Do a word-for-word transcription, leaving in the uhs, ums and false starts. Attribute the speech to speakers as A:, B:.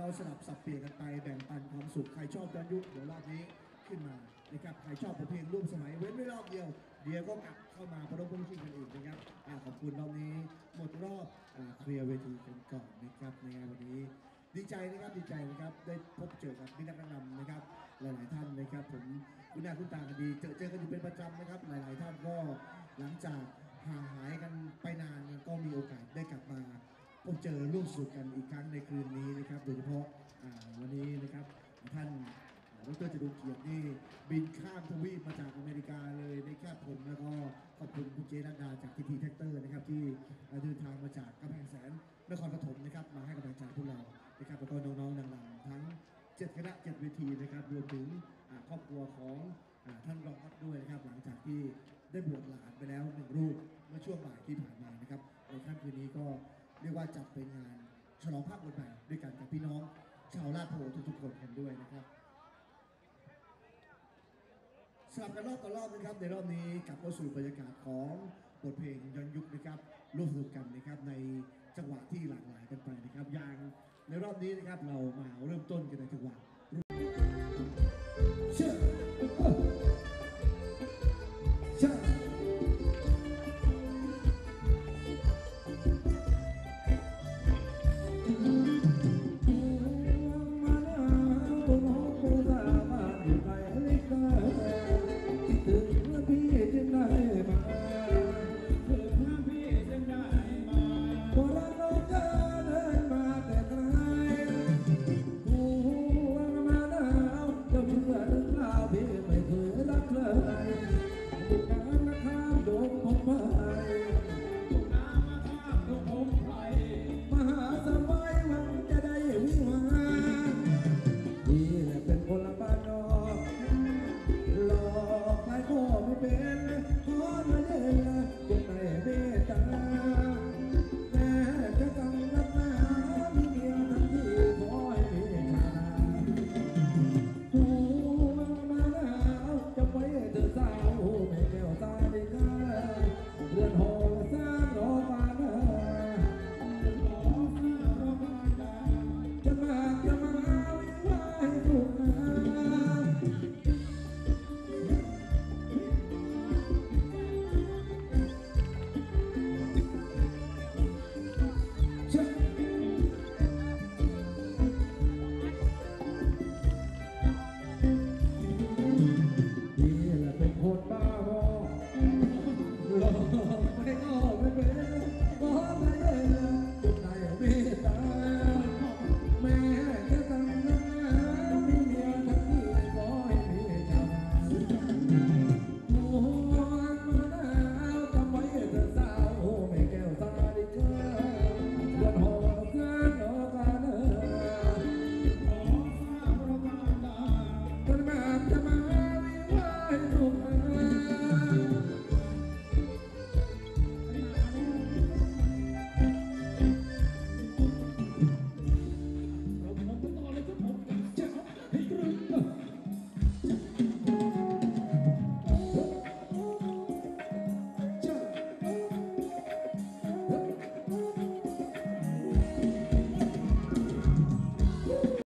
A: สลับสับเปลี่ยนกันไปแบ่งปันความสุขใครชอบย้อนยุคเดี๋ยวรอบนี้ขึ้นมานะครับใครชอบบทเพลงร่วมสมัยเว้นไว้รอบเดียวเดี๋ยวก็กลับเข้ามาประดมพุ่งชิงกันอีกนะครับขอบคุณรอบนี้หมดรอบเคลียร์เวทีกันก่อนนะครับในงานวันนี้ดีใจนะครับดีใจนะครับได้พบเจอกับมิตรนักนำนะครับหลายๆท่านนะครับผมคุณหน้าคุณตากันดีเจอเจอกันอยู่เป็นประจำนะครับหลายๆท่านก็หลังจากห่างหายกันไปนานก็มีโอกาสได้กลับมาพบเจอร่วมสนุกกันอีกครั้งในคืนนี้นะครับโดยเฉพาะวันนี้นะครับท่านดร.จรุเกียรตินี่บินข้ามทวีปมาจากอเมริกาเลยนะครับผมแล้วก็ขอบคุณคุณเจรัตดาจากทีทีแท็กเตอร์นะครับที่เดินทางมาจากกำแพงแสนนครปฐมนะครับมาให้กำลังใจพวกเรานะครับแล้วก็น้องๆนางๆทั้งเจ็ดคณะเจ็ดเวทีนะครับรวมถึงครอบครัวของท่านรองออดด้วยนะครับหลังจากที่ได้บวชหลานไปแล้วหนึ่งรูปเมื่อช่วงบ่ายที่ผ่านมานะครับในค่ำคืนนี้ก็เรียกว่าจัดเป็นงานฉลองภาคบทใหม่ด้วยกันกับพี่น้องชาวลาดโพทุกๆคนกันด้วยนะครับสลับกันรอบต่อรอบนะครับในรอบนี้กลับเข้าสู่บรรยากาศของบทเพลงย้อนยุคนะครับร่วมสนุกกันนะครับในจังหวะที่หลากหลายกันไปนะครับอย่างในรอบนี้นะครับเรามาเริ่มต้นกันในจังหวะ